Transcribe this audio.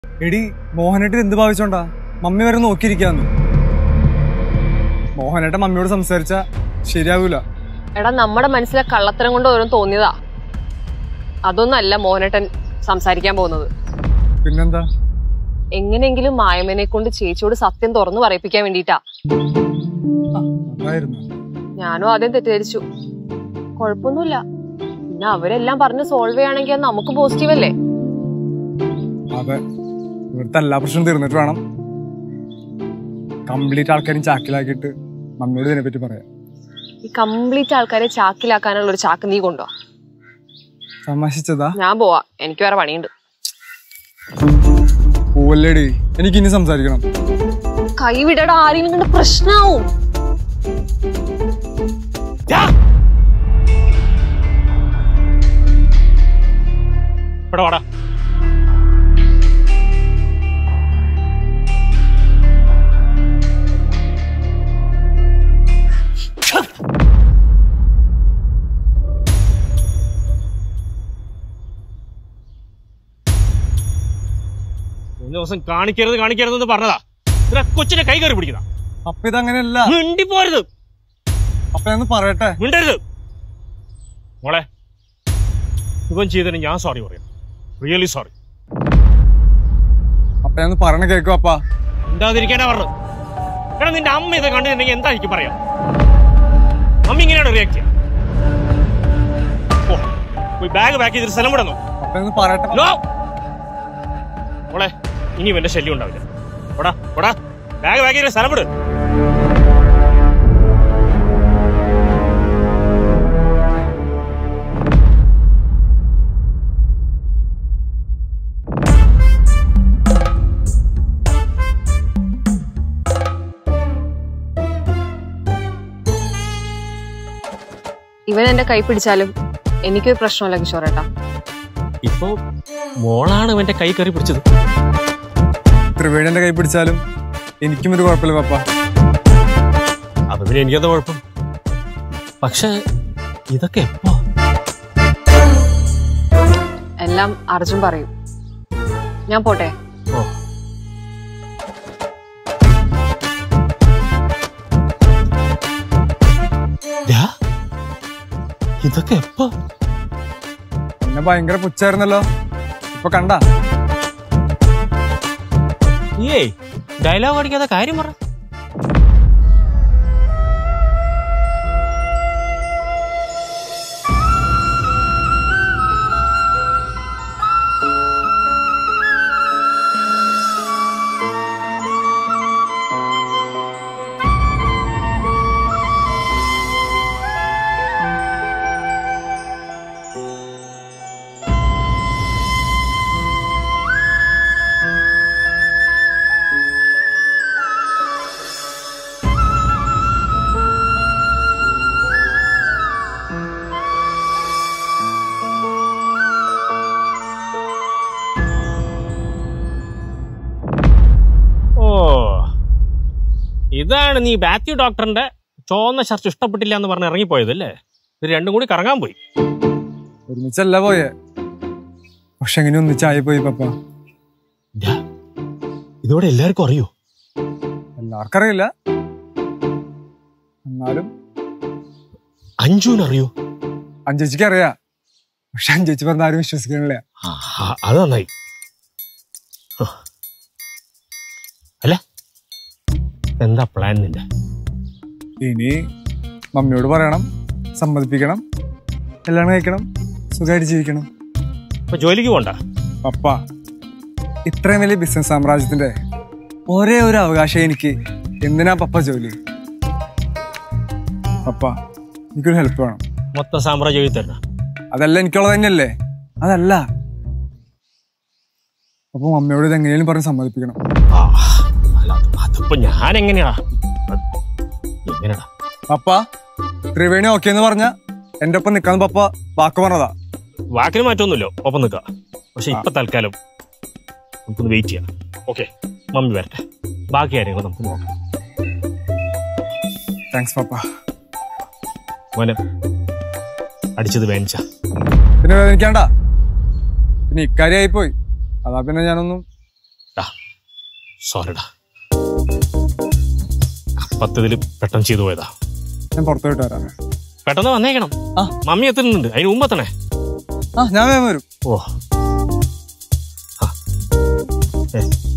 എടി മോഹനേട്ടൻ എന്ത് ഭാവിച്ചോണ്ടാ മമ്മി വരെ നോക്കിയിരിക്കാന്ന്. മോഹനേട്ടൻ മമ്മിയോട് സംസാരിച്ച ശരിയാവൂല. എടാ നമ്മുടെ മനസ്സിലെ കള്ളത്തരം കൊണ്ട് ഓരോ തോന്നിയതാ. അതൊന്നല്ല മോഹനേട്ടൻ സംസാരിക്കാൻ പോകുന്നത്. പിന്നെന്താ? എങ്ങനെയെങ്കിലും മായമനെ കൊണ്ട് ചേച്ചിയോട് സത്യം തുറന്നു പറയിപ്പിക്കാൻ വേണ്ടിട്ടാ. ഞാനും ആദ്യം തെറ്റിദ്ധരിച്ചു. കുഴപ്പമൊന്നുമില്ല. പിന്നെ അവരെല്ലാം പറഞ്ഞ് സോൾവ് ചെയ്യണമെങ്കിൽ നമുക്ക് പോസിറ്റീവ് അല്ലേ? അതെ, ഇവിടുത്തെ എല്ലാ പ്രശ്നവും തീർന്നിട്ട് വേണം കംപ്ലീറ്റ് ആൾക്കാരും ചാക്കിലാക്കിയിട്ട് മമ്മിയോട് ഇതിനെ പറ്റി പറയാം. ഈ കംപ്ലീറ്റ് ആൾക്കാരെ ചാക്കിലാക്കാനുള്ള ഒരു ചാക്ക് നീ കൊണ്ടോ? തമാശിച്ചതാ. ഞാൻ പോവാ, എനിക്ക് വേറെ പണിയുണ്ട്. പോവല്ലേടി, എനിക്ക് ഇനി സംസാരിക്കണം. കൈവിടടാ, ആരെങ്കിലും കണ്ട് പ്രശ്നാവും. ദിവസം കാണിക്കരുത് പറഞ്ഞതാ. കൊച്ചിനെ കൈ കയറി പിടിക്കുന്ന. അപ്പൊ ഇതങ്ങനെയല്ല. മിണ്ടി പോരുത്. അപ്പൊ എന്ന് പറയട്ടെ. മിണ്ടരുത് മോളെ. ഇവൻ ചെയ്തതിന് ഞാൻ സോറി പറയാം. Really sorry. അപ്പൊ എന്ന് പറഞ്ഞ കേൾക്കും. അപ്പ എന്താതിരിക്കാനാ പറഞ്ഞത്? എടാ നിന്റെ അമ്മ ഇത് കണ്ടിട്ടുണ്ടെങ്കിൽ എന്താ എനിക്ക് പറയാം? അമ്മ ഇങ്ങനെയാണ് റിയാക്ട് ചെയ്യാം. ബാഗ് പാക്ക് ചെയ്തിട്ട് സ്ഥലം വിടണോ? അപ്പൊ എന്ന് പറയട്ടെ. മോളെ ഇനി ഇവന്റെ ശല്യം ഉണ്ടാവില്ല. ബാഗ് പാക്ക് ചെയ്തിട്ട് സ്ഥലം വിട്. ഇവൻ എന്റെ കൈ പിടിച്ചാലും എനിക്കൊരു പ്രശ്നമല്ല കിഷോറേട്ടാ. ഇപ്പൊ മോളാണ് ഇവന്റെ കൈ കയറി പിടിച്ചത്. ത്രിവേണിന്റെ കൈ പിടിച്ചാലും എനിക്കും ഒരു കുഴപ്പമില്ല പപ്പ. അത് പിന്നെ എനിക്കത് കുഴപ്പം. പക്ഷെ ഇതൊക്കെ എപ്പോ? എല്ലാം അർജുൻ പറയും. ഞാൻ പോട്ടെ. ഇതൊക്കെ എപ്പോ? പിന്നെ ഭയങ്കര പുച്ചായിരുന്നല്ലോ. ഇപ്പൊ കണ്ട ഡയലോഗ് അടിക്കാതെ കാര്യം പറ. ഇതാണ് നീ ബാത്യു ഡോക്ടറിന്റെ ചുവന്ന ഷർട്ട് ഇഷ്ടപ്പെട്ടില്ല എന്ന് പറഞ്ഞ് ഇറങ്ങിപ്പോയതല്ലേ? ഇത് രണ്ടും കൂടി കറങ്ങാൻ പോയി. ഒരുമിച്ചല്ല പോയേ, പക്ഷെ എങ്ങനെ ഒന്നിച്ചായി പോയി പപ്പ. ഇതോടെ എല്ലാവർക്കും അറിയോ? എല്ലാവർക്കും അറിയില്ല, എന്നാലും അഞ്ജുവിനറിയോ? അഞ്ജേച്ചിക്ക് അറിയാ, പക്ഷെ അഞ്ജേച്ചി പറഞ്ഞ ആരും വിശ്വസിക്കണില്ല. അത് നന്നായി. അല്ല എന്താ പ്ലാൻ നിന്റെ? ഇനി മമ്മിയോട് പറയണം, സമ്മതിപ്പിക്കണം, കല്യാണം കഴിക്കണം, സുഖമായിട്ട് ജീവിക്കണം. അപ്പൊ ജോലിക്ക് പോണ്ട പപ്പ. ഇത്രയും വലിയ ബിസിനസ് സാമ്രാജ്യത്തിന്റെ ഒരേ ഒരു അവകാശം എനിക്ക്. എന്തിനാ പപ്പ ജോലി? പപ്പ എനിക്കൊരു ഹെൽപ്പ് വേണം. മൊത്തം സാമ്രാജ്യം എഴുതി തരണം. അതല്ല എനിക്കുള്ളത് തന്നെയല്ലേ. അതല്ല അപ്പൊ മമ്മിയോട് ഇത് എങ്ങനെയും പറഞ്ഞ് സമ്മതിപ്പിക്കണം. അതിപ്പോ ഞാൻ എങ്ങനെയാടാ? പപ്പ ത്രിവേണി ഓക്കെ എന്ന് പറഞ്ഞ എന്റെ ഒപ്പം നിക്കാന്ന് പപ്പ വാക്ക് പറഞ്ഞതാ. വാക്കിന് മാറ്റൊന്നുമില്ലോ, ഒപ്പം നിൽക്കാം. പക്ഷെ ഇപ്പൊ തൽക്കാലം നമുക്കൊന്ന് വെയിറ്റ് ചെയ്യാം. ഓക്കെ, മമ്മി വരട്ടെ, ബാക്കി കാര്യങ്ങൾ നമുക്ക് നോക്കാം. താങ്ക്സ് പപ്പ. മോനെ അടിച്ചത് വേണിച്ച പിന്നെ വേദനിക്കാണ്ട. പിന്നെ ഇക്കാര്യായിപ്പോയി, അതാ പിന്നെ ഞാനൊന്നും സോറിടാ, അപ്പത്തതിൽ പെട്ടെന്ന് ചെയ്തു പോയതാ. ഞാൻ പുറത്തു പോയിട്ട് വരാം. പെട്ടെന്ന് വന്നേക്കണം. മമ്മി എത്തുന്നുണ്ട്, അതിന് മുമ്പ് എത്തണേ. ഞാൻ വേഗം വരും. ഓ